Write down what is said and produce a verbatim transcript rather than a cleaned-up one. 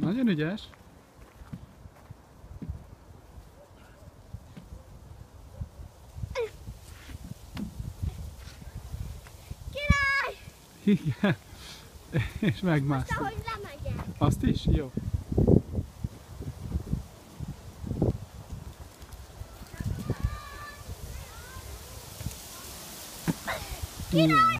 Nagyon ügyes. Király! Igen. És Azt, megmásztunk. ahogy lemegyek. Azt is? Jó. Király!